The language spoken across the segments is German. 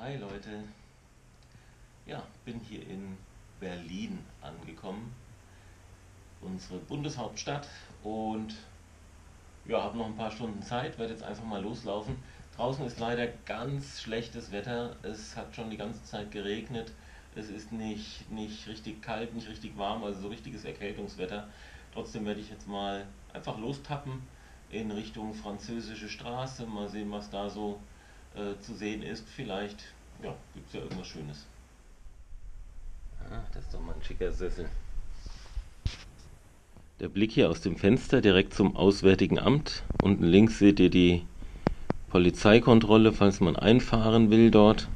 Hi Leute, ja, bin hier in Berlin angekommen, unsere Bundeshauptstadt und ja, habe noch ein paar Stunden Zeit, werde jetzt einfach mal loslaufen. Draußen ist leider ganz schlechtes Wetter, es hat schon die ganze Zeit geregnet, es ist nicht richtig kalt, nicht richtig warm, also so richtiges Erkältungswetter. Trotzdem werde ich jetzt mal einfach lostappen in Richtung Französische Straße, mal sehen, was da so zu sehen ist. Vielleicht ja, gibt es ja irgendwas Schönes. Ah, das ist doch mal ein schicker Sessel. Der Blick hier aus dem Fenster direkt zum Auswärtigen Amt. Unten links seht ihr die Polizeikontrolle, falls man einfahren will dort.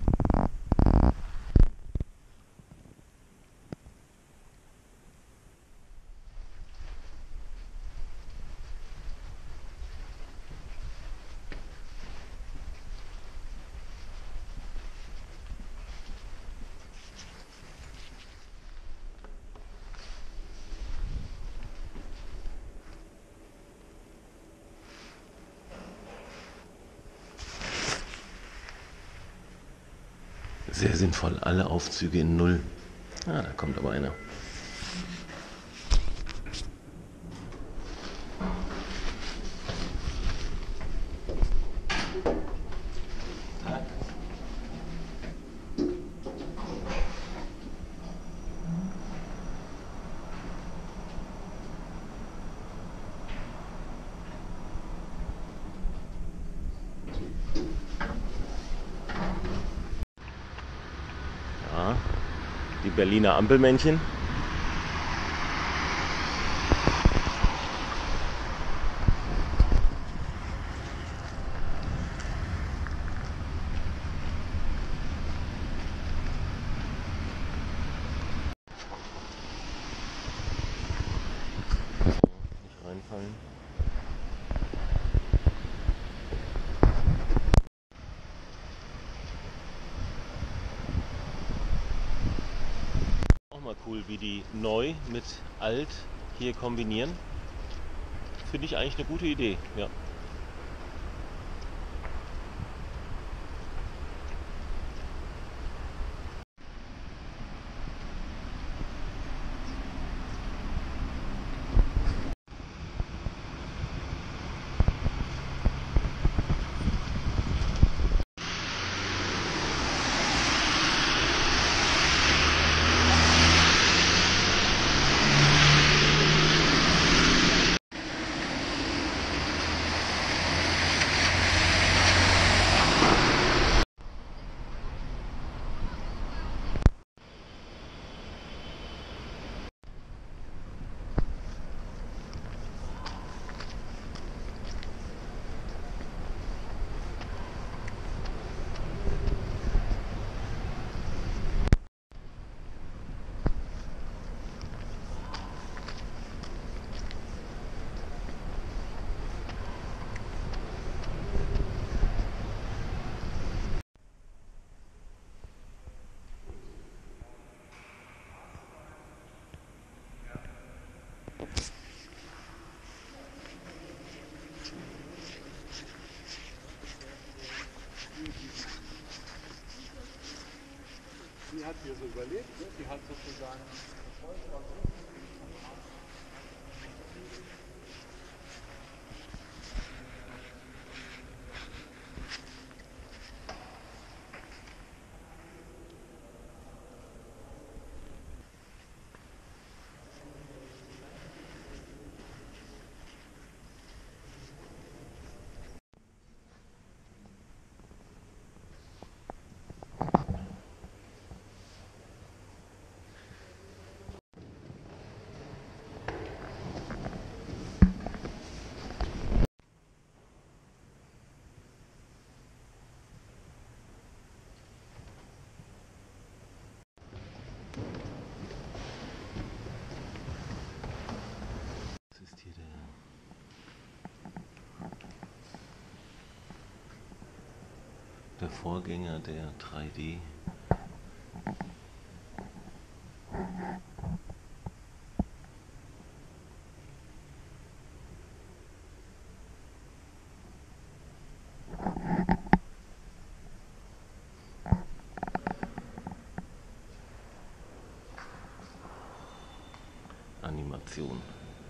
Sehr sinnvoll, alle Aufzüge in Null. Ah, da kommt aber einer. Ja, die Berliner Ampelmännchen. Nicht reinfallen. Auch mal cool, wie die neu mit alt hier kombinieren. Finde ich eigentlich eine gute Idee. Ja. Sie hat hier so überlebt, ne? Sie hat sozusagen Das ist hier der Vorgänger der 3D. Station.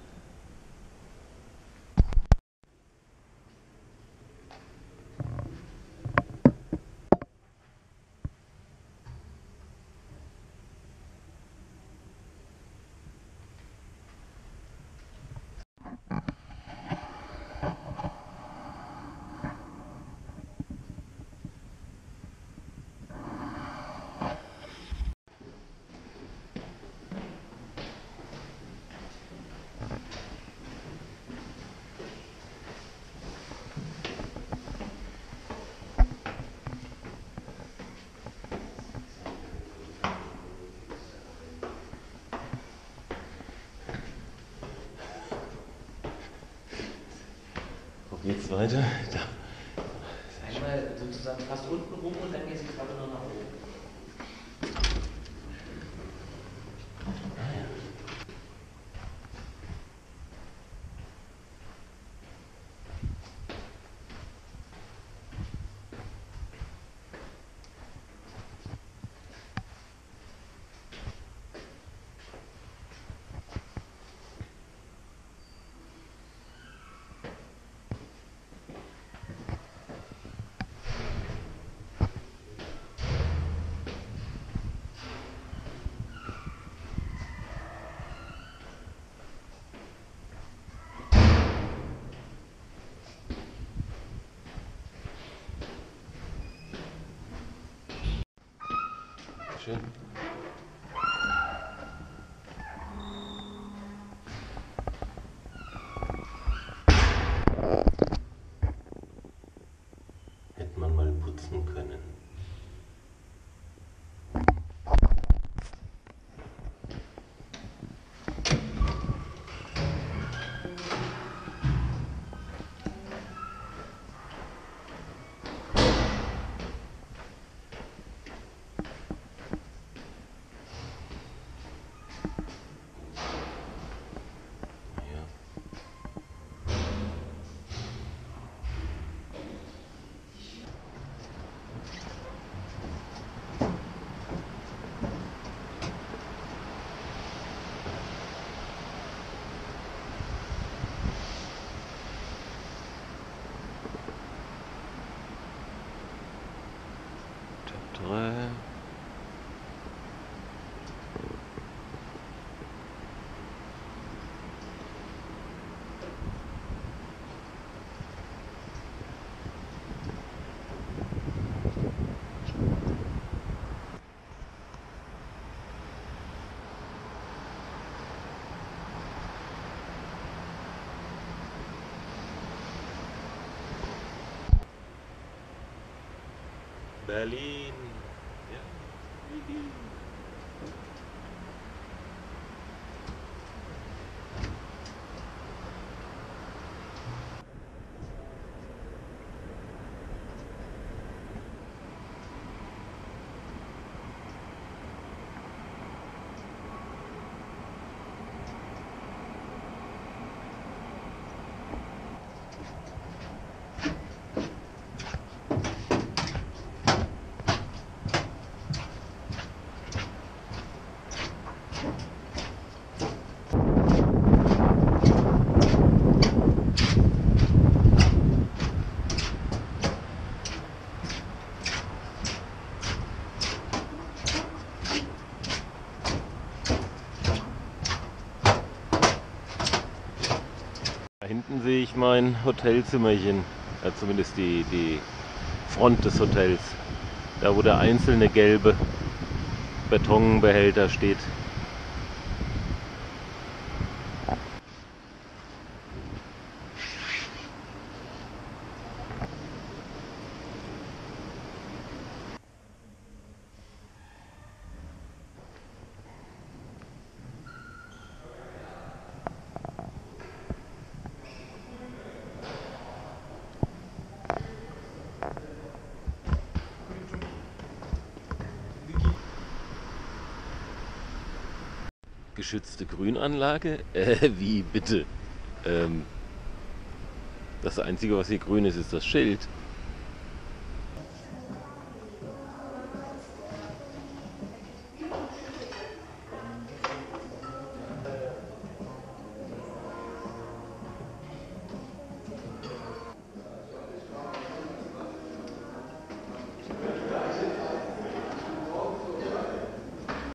Wo geht's weiter? Da. Einmal sozusagen fast unten rum und dann geht die Treppe noch nach oben. Ah, ja. Schön. Hätte man mal putzen können. Top 3. Berlin. Ja. Da hinten sehe ich mein Hotelzimmerchen, zumindest die Front des Hotels, da wo der einzelne gelbe Betonbehälter steht. Geschützte Grünanlage? Wie bitte? Das Einzige, was hier grün ist, ist das Schild.